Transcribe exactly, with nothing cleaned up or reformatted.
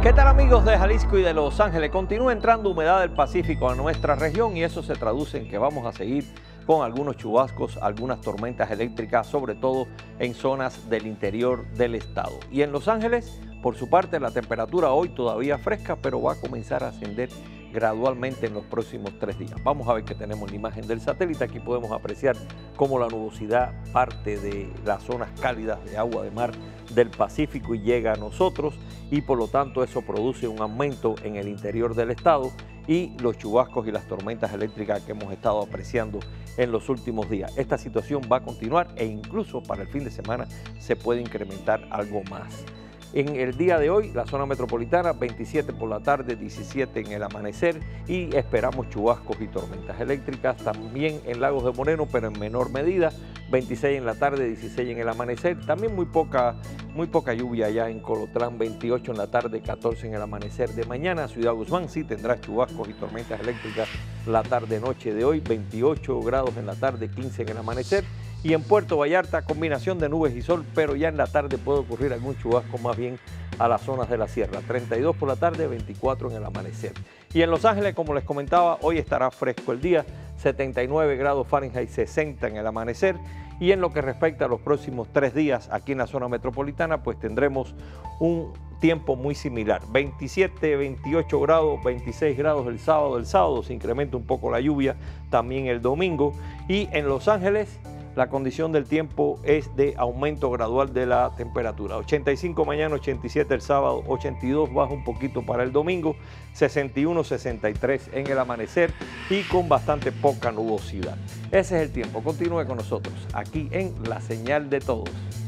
¿Qué tal amigos de Jalisco y de Los Ángeles? Continúa entrando humedad del Pacífico a nuestra región y eso se traduce en que vamos a seguir con algunos chubascos, algunas tormentas eléctricas, sobre todo en zonas del interior del estado. Y en Los Ángeles, por su parte, la temperatura hoy todavía fresca, pero va a comenzar a ascender gradualmente en los próximos tres días. Vamos a ver que tenemos la imagen del satélite. Aquí podemos apreciar cómo la nubosidad parte de las zonas cálidas de agua de mar del Pacífico y llega a nosotros, y por lo tanto eso produce un aumento en el interior del estado y los chubascos y las tormentas eléctricas que hemos estado apreciando en los últimos días. Esta situación va a continuar e incluso para el fin de semana se puede incrementar algo más. En el día de hoy, la zona metropolitana, veintisiete por la tarde, diecisiete en el amanecer, y esperamos chubascos y tormentas eléctricas también en Lagos de Moreno, pero en menor medida, veintiséis en la tarde, dieciséis en el amanecer, también muy poca, muy poca lluvia allá en Colotlán, veintiocho en la tarde, catorce en el amanecer de mañana. Ciudad Guzmán sí tendrá chubascos y tormentas eléctricas la tarde-noche de hoy, veintiocho grados en la tarde, quince en el amanecer. Y en Puerto Vallarta, combinación de nubes y sol, pero ya en la tarde puede ocurrir algún chubasco más bien a las zonas de la sierra. treinta y dos por la tarde, veinticuatro en el amanecer. Y en Los Ángeles, como les comentaba, hoy estará fresco el día, setenta y nueve grados Fahrenheit, sesenta en el amanecer. Y en lo que respecta a los próximos tres días aquí en la zona metropolitana, pues tendremos un tiempo muy similar. veintisiete, veintiocho grados, veintiséis grados el sábado. El sábado se incrementa un poco la lluvia, también el domingo. Y en Los Ángeles, la condición del tiempo es de aumento gradual de la temperatura. ochenta y cinco mañana, ochenta y siete el sábado, ochenta y dos baja un poquito para el domingo, sesenta y uno, sesenta y tres en el amanecer y con bastante poca nubosidad. Ese es el tiempo. Continúe con nosotros aquí en La Señal de Todos.